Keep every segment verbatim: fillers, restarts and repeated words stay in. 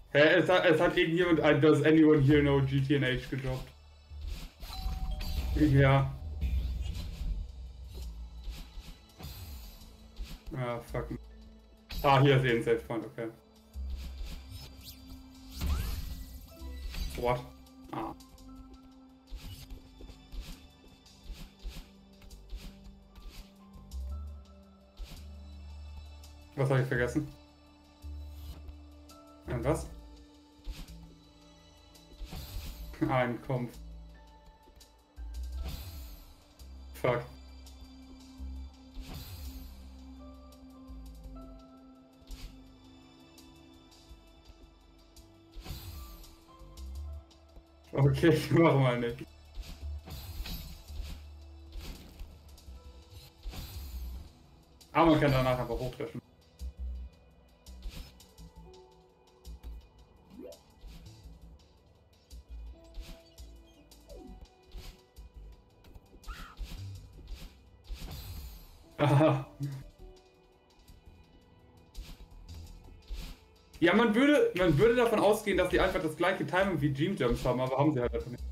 Hä, es hat, es hat irgendjemand ein Does anyone here know G T N H gedroppt? Ja. Ah, fuck. Ah, hier ist eh ein Safe Point, okay. What? Ah. Was habe ich vergessen? Ein was? Ein Kampf. Fuck. Okay, ich mach mal nicht. Aber man kann danach einfach hochlöschen. Aha. Ja, man würde, man würde davon ausgehen, dass die einfach das gleiche Timing wie Dream Jumps haben, aber haben sie halt einfach nicht.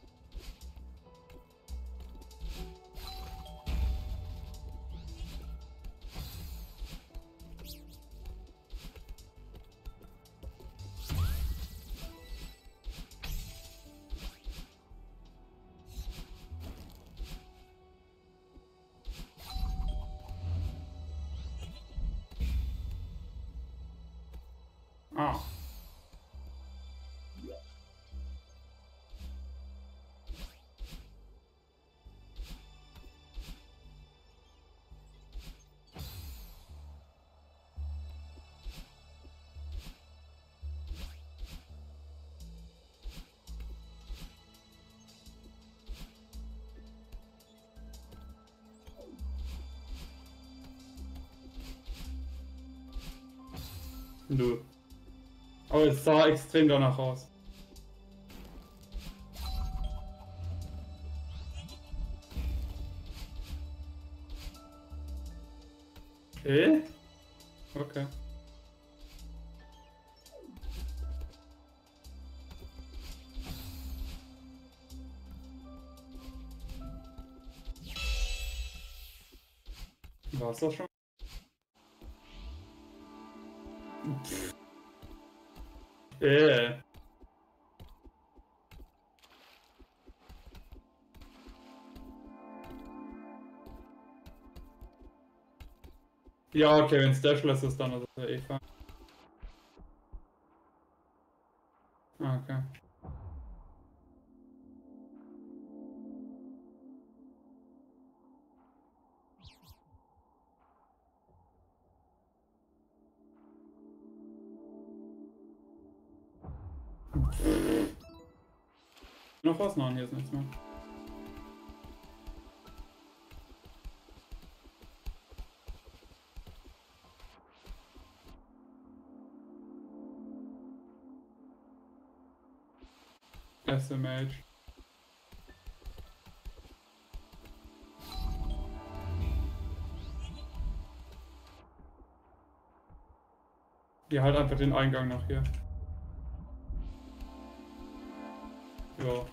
Ah. Nö. Aber es sah extrem danach aus. Okay. Okay. War's das schon? Pff. Äh. Ja, okay, wenn es dashless ist, dann ist es ja eh fein. Ah, okay. Noch was? Nein, hier ist nichts mehr. S M H. Ja, halt einfach den Eingang nach hier. Ja.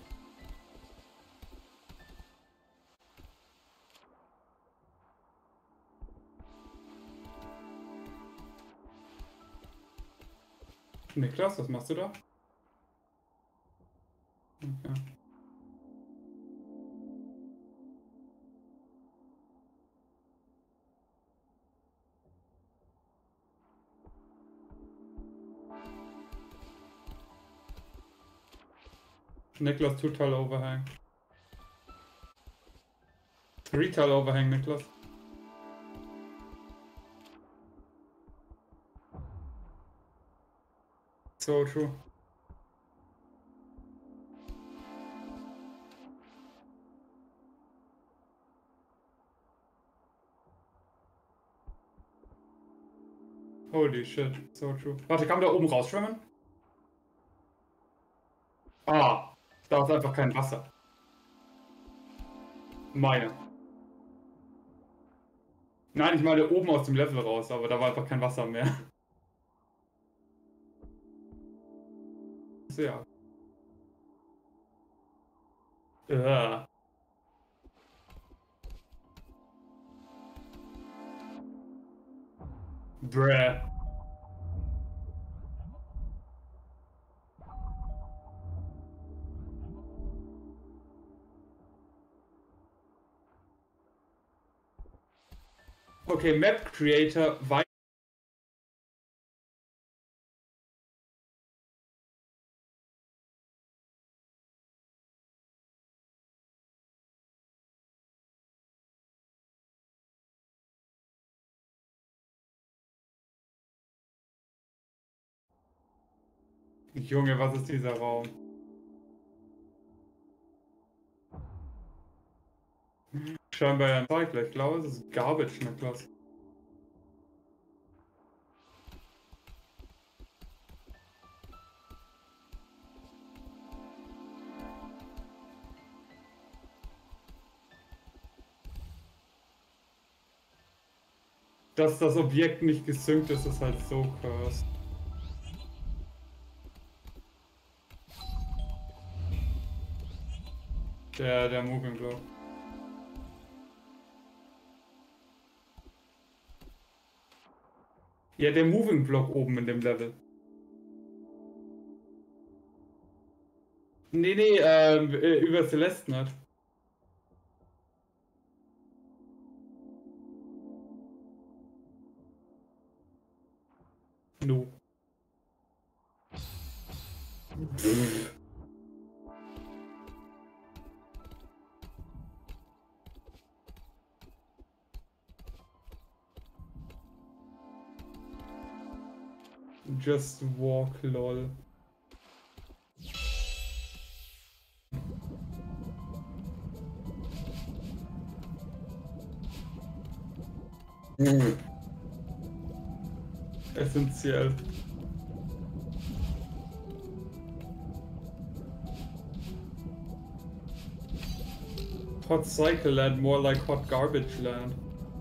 Niklas, was machst du da? Okay. Niklas, two-tile overhang. Three-tile overhang, Niklas. So true. Holy shit, so true. Warte, kann man da oben rausschwimmen? Ah, da ist einfach kein Wasser. Meine. Nein, ich meine oben aus dem Level raus, aber da war einfach kein Wasser mehr. Sehr. Ja. Bruh. Okay, Map Creator weiß. Junge, was ist dieser Raum? Scheinbar ja ein Cycler. Ich glaube, es ist Garbage in der Klasse. Dass das Objekt nicht gesynkt ist, ist halt so cursed. Der, der Moving Block. Ja, der Moving Block oben in dem Level. Nee, nee, ähm, über Celeste nicht. No. Just walk, lol. Mhm. Essentiell. Hot cycle land, more like hot garbage land.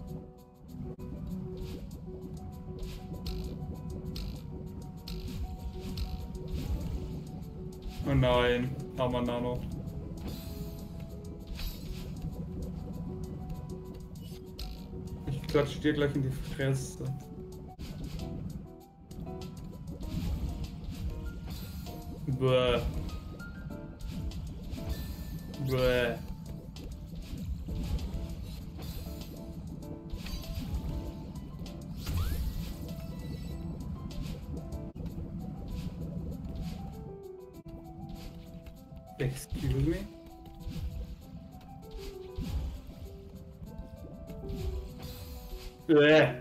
Oh nein, armer Nano. Ich klatsch dir gleich in die Fresse. Bäh. Bäh. Excuse me? Bäh.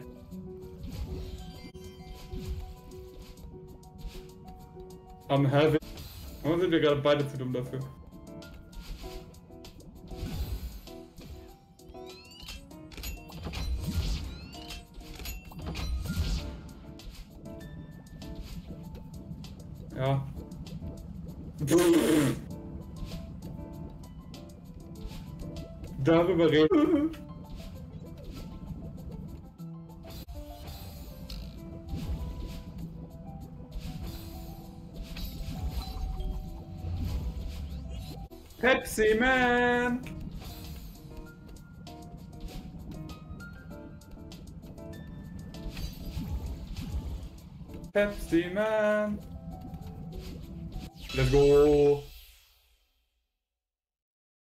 I'm having... Warum sind wir gerade beide zu dumm dafür? Ja. Darüber reden. Pepsi Man! Pepsi Man! Let's go!